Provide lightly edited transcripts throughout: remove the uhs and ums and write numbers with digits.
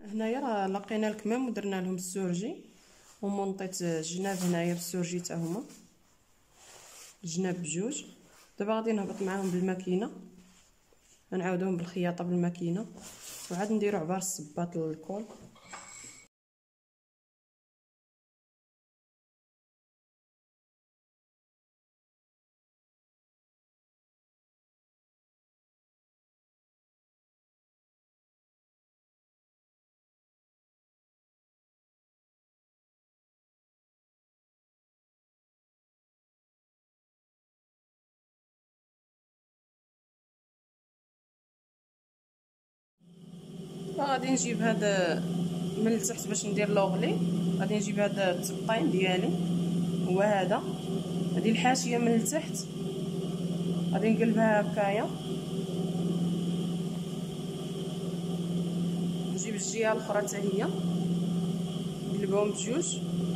هنايا راه لقينا الكمام ودرنا لهم السورجي ومونطيت الجناب هنايا بالسورجي حتى هما الجناب بجوج. دابا غادي نهبط معاهم بالماكينه، غنعاودوهم بالخياطه بالماكينه وعاد نديرو عبار الصباط للكول. غادي نجيب هذا من التحت باش ندير لوغلي. غادي نجيب هذا التبطين ديالي هو هذا، هذه الحاشيه من التحت غادي نقلبها هكايا، نجيب الجهه الاخرى حتى هي نقلبهم بجوج،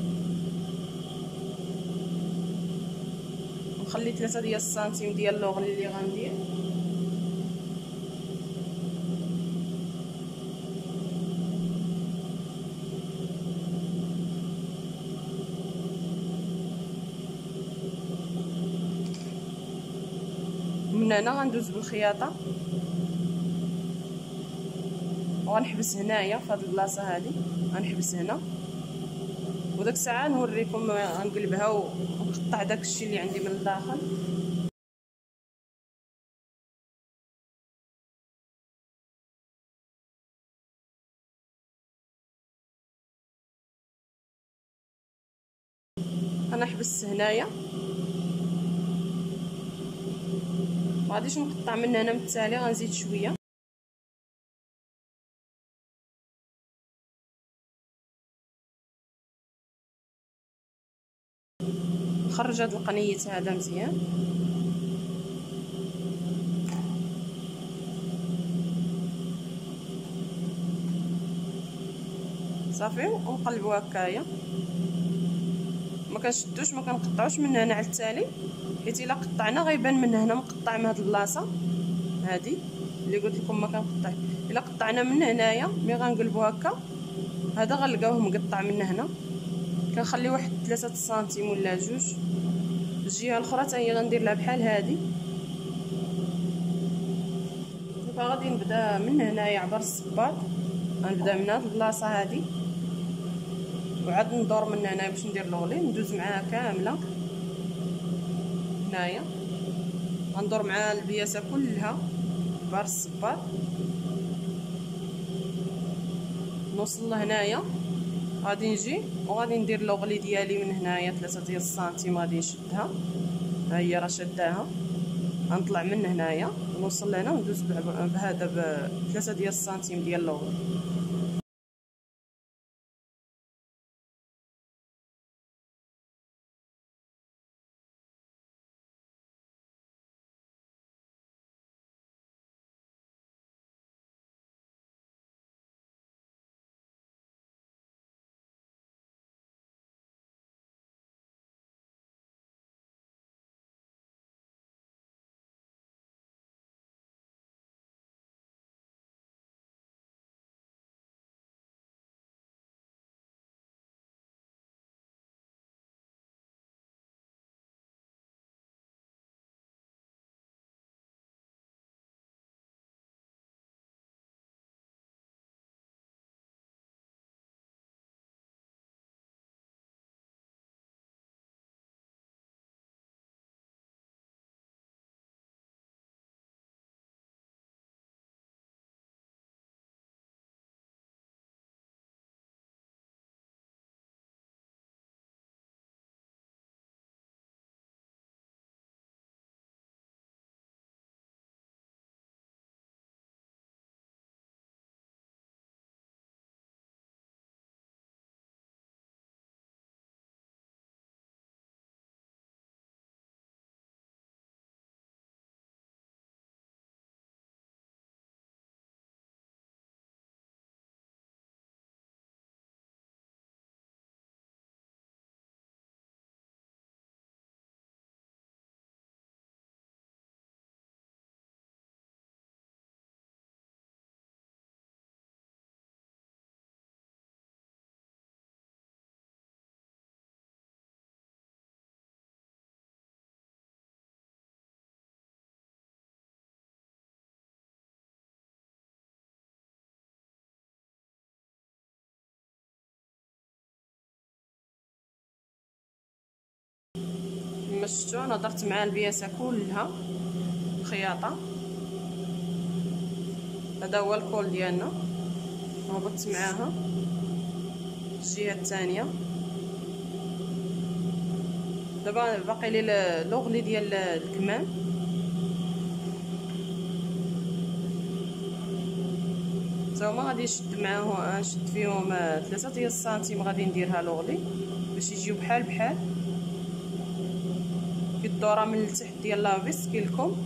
نخلي 3 ديال السنتيم ديال لوغلي اللي غندير. من هنا غندوز بالخياطه وغنحبس هنايا في هذه البلاصه هذه، غنحبس هنا وداك الساعه نوريكم غنقلبها ونقطع داك الشيء اللي عندي من الداخل. انا حبست هنايا مغاديش نقطع من هنا، من التالي غنزيد شويه. نخرج هاد القنيت هذا مزيان، صافي ونقلبو هكايا، ما كنشدوش ما كنقطعوش من هنا على التالي، حيت الا قطعنا غيبان من هنا مقطع من هاد البلاصه هادي اللي قلت لكم ما كنقطع. الا قطعنا من هنايا ملي غنقلبو هكا هذا غنلقاوه مقطع من هنا، كنخلي واحد 3 سنتيم ولا 2. الجهه الاخرى حتى هي غندير لها بحال هادي. دابا غادي نبدا من هنايا عبر الصباط، غنبدا من هاد البلاصه هادي وعاد ندور من هنا باش ندير لوغلي، ندوز معاها كامله هنايا، غندور مع البياسه كلها عبر الصباط نوصل لهنايا. غادي نجي وغادي ندير لوغلي ديالي من هنايا 3 ديال السنتيم، غادي نشدها ها هي راه شداها، غنطلع من هنايا ونوصل لهنا وندوز بهذا ب 3 ديال السنتيم ديال لوغلي. كما شفتوا انا درت مع البياسه كلها خياطه. هذا هو الكول ديالنا، هبطت معاها الجهه الثانيه. دابا باقي لي لوغلي ديال الكمام. هما غادي نشد معاهم، نشد فيهم 3 ديال السنتيم غادي نديرها لوغلي باش يجيو بحال بحال في الدوره من التحت ديال لافيس كيلكم.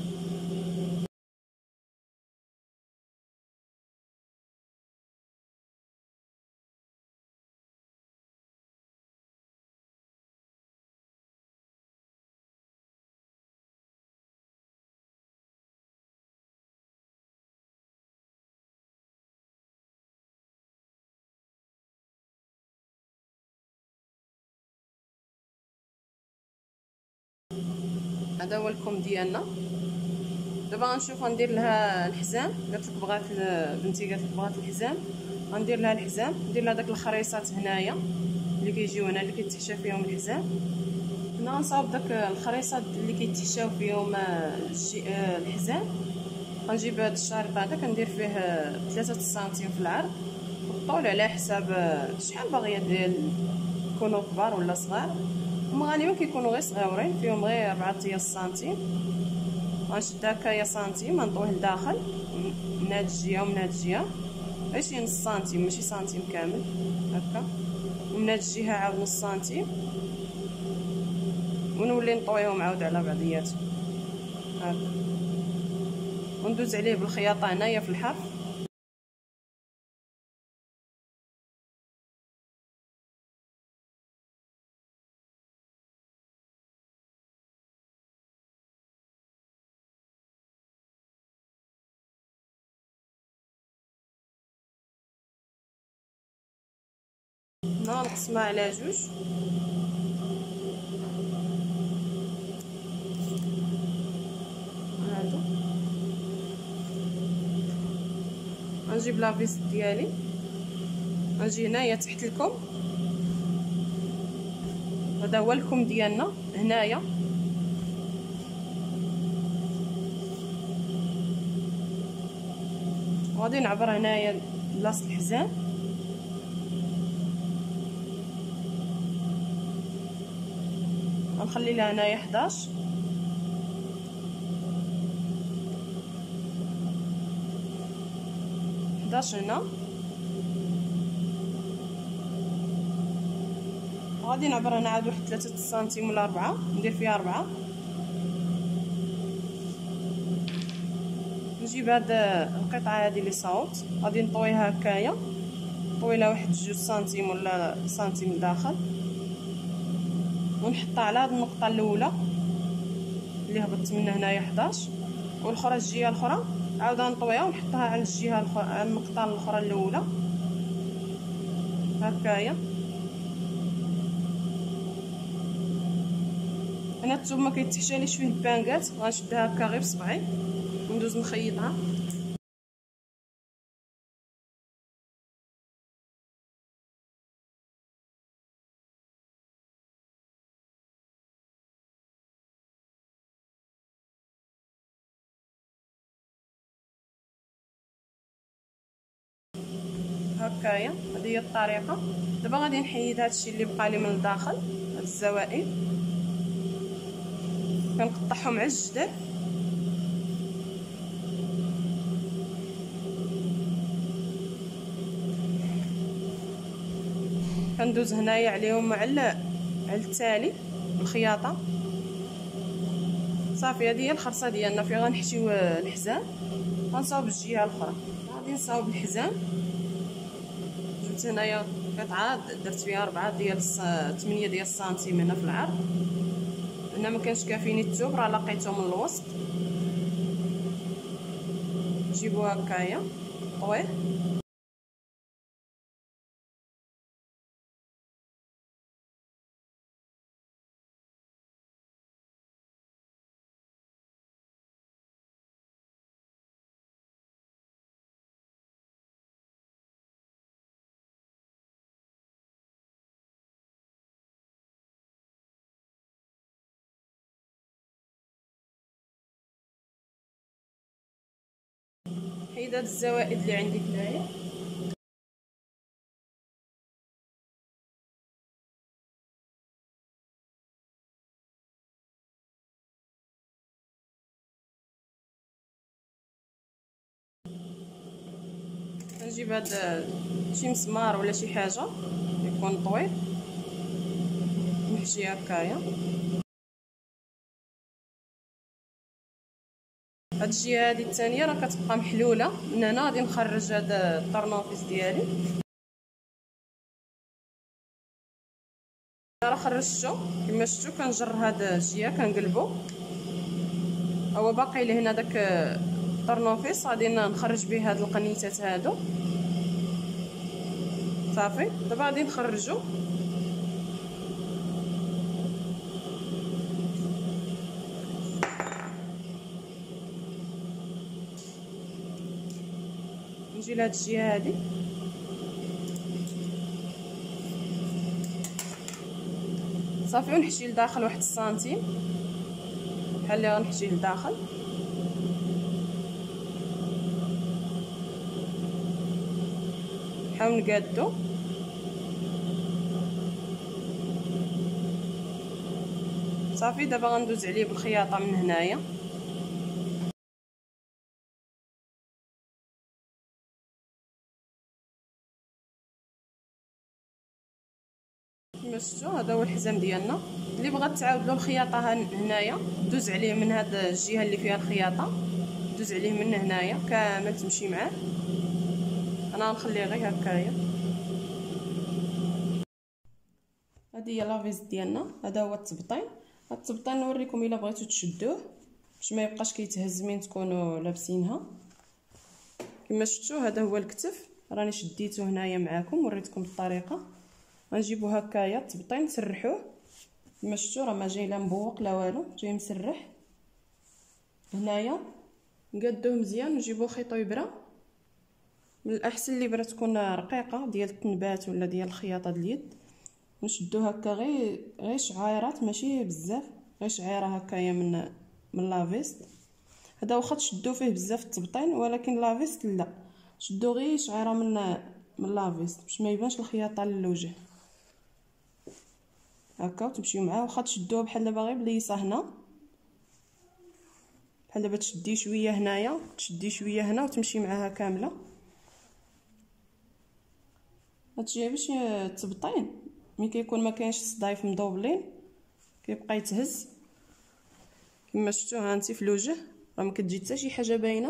هذا هو الكم ديالنا. دابا غنشوف غندير لها الحزام. قالت لك بغات بنتي قالت لك بغات الحزام، غندير لها الحزام. ندير لها داك الخريصات هنايا اللي كيجيو هنا اللي كيتحشى فيهم الحزام. هنا غنصاوب داك الخريصات اللي كيتحشاو فيهم الحزام. غنجيب هاد الشريط هذا كندير فيه 3 سنتيم في العرض، والطول على حساب شحال باغيه ديال يكونوا كبار ولا صغار. هما غالبا كيكونوا غير صغيورين، فيهم غير 4 سنتيم. غنشد هكايا سنتيم غنطويه لداخل من هاد الجهه ومن هاد الجهه، غير شي نص سنتيم ماشي سنتيم كامل هكا، ومن هاد الجهه عاود نص سنتيم، ونولي نطويهم عاود على بعضياتهم هكا، وندوز عليه بالخياطه هنايا في الحرف. هنا نقسمها على جوج. هادو غنجيب لافيس ديالي، غنجي هنايا تحت الكم. هذا هو الكم ديالنا هنايا. غادي نعبر هنايا بلاصه الحزام، غنخلي لها هنايا 11. هنا غادي نعبر هنا عاد واحد 3 سنتيم ولا 4، ندير فيها 4. نجيب هاد القطعه هادي اللي صاوبت غادي نطويها هكايا، نطوي لها واحد 2 سنتيم ولا سنتيم لداخل، ونحطها على هاد النقطه الاولى اللي هبطت منها هنايا 11، والاخرى الجهه الاخرى عاود نطويها ونحطها على الجهه على النقطه الاخرى الاولى هكايا. انا الثوب ما كيتحشاليش فيه البانكات، غنشدها هكا غير بصبعي وندوز نخيطها. هكايا هذه هي الطريقه. دابا غادي نحيد هادشي اللي بقى لي من الداخل، هاد الزوائد كنقطعهم على الجدر. كندوز هنايا عليهم على التالي بالخياطه. صافي هذه هي الخرصه ديالنا فين غنحشيو الحزام. غنصاوب الجهه الاخرى، غادي نصاوب الحزام. جبت هنايا قطعه درت فيها 4 ديال 8 ديال السنتيم هنا في العرض. هنا ما كانش كافيني الثوب راه لقيته من الوسط. نجيبو هكايا طويه نزيد هاد الزوائد اللي عندي هنايا. نجيب هاد شي مسمار ولا شي حاجه يكون طويل نحشي هكايا. هاد الجهه هادي الثانيه راه كتبقى محلوله. من هنا غادي نخرج هاد الطرنوفيس ديالي. راه خرجتو كما شفتوا. كنجر هاد الجهه كنقلبو، هو باقي لهنا داك الطرنوفيس. غادي نخرج به هاد القنيتات هادو صافي. دابا غادي نخرجو. نجي لهاد الجهه هادي صافي ونحشي لداخل واحد السنتيم بحال اللي غنحشي لداخل. نحاول نقادو. صافي دابا غندوز عليه بالخياطه من هنايا. كما شفتوا هذا هو الحزام ديالنا. اللي بغات تعاود له الخياطه هنايا دوز عليه من هاد الجهه اللي فيها الخياطه، دوز عليه من هنايا كامل تمشي معاه. انا غنخليه غير هكايا. هذه هي لافيز ديالنا. هذا هو التبطين. هاد التبطين نوريكم الا بغيتو تشدوه باش ما يبقاش كيتهز من تكونوا لابسينها. كما شفتوا هذا هو الكتف. راني شديته هنايا معاكم وريتكم الطريقه. غنجيبو هكايا التبطين نسرحوه. كما شفتوا راه ما جاي لا مبوق لا والو، جاي مسرح هنايا. نقادوه مزيان ونجيبو خيط وابره. من الاحسن اللي بره تكون رقيقه ديال التنبات ولا ديال الخياطه د اليد. نشدو هكا غير شعيرات ماشي بزاف، غير شعيره هكايا من لافيست. هذا واخا تشدو فيه بزاف التبطين، ولكن لافيست لا، شدو غير شعيره من لافيست باش ما يبانش الخياطه للوجه هكا. وتمشيو معاه واخا تشدوه بحال دابا غير بليصه هنا، بحال دابا تشدي شويه هنايا تشدي شويه هنا وتمشي معاها كامله. هادشي باش التبطين ملي كيكون ما كاينش الصدايف مدوبلين كيبقى يتهز. كما شفتوا هانتي في الوجه راه ما كتجي حتى شي حاجه باينه.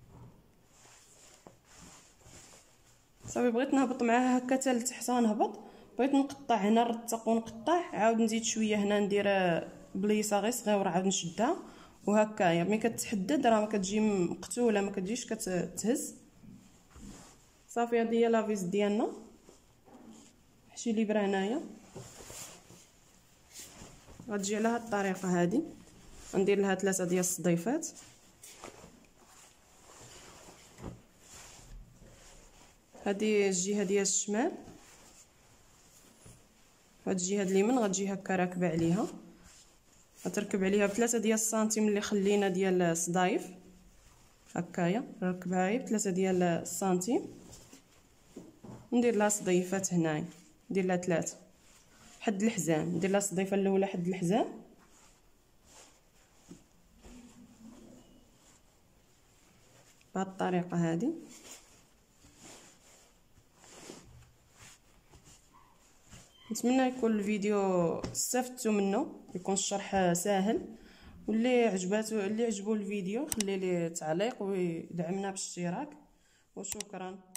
صافي بغيت نهبط معاها هكا حتى لتحت غنهبط. بغيت نقطع هنا نرتق ونقطع، عاود نزيد شويه هنا ندير بليصه غير صغيره عاود نشدها وهكايا. ملي كتحدد راه ما كتجي مقتوله، ما كتجيش كتهز. صافي هذه هي لافيز ديالنا. نحشي الابره هنايا غتجي على هاد الطريقه هذه. غندير لها 3 ديال الصديفات. هذه الجهه ديال الشمال، هاد الجهه ديال اليمين غتجي هكا راكبه عليها. غتركب عليها ب3 ديال السنتيم اللي خلينا ديال الصدايف هكايا. نركبها غير ب3 ديال السنتيم وندير لها صديفات هنايا. ندير لها 3 حد الحزام. ندير لها الصديفه الاولى حد الحزام بهاد الطريقه هذه. نتمنى يكون الفيديو استفدتوا منه، يكون الشرح سهل. واللي عجبو الفيديو خلي لي تعليق ويدعمنا بالاشتراك. وشكرا.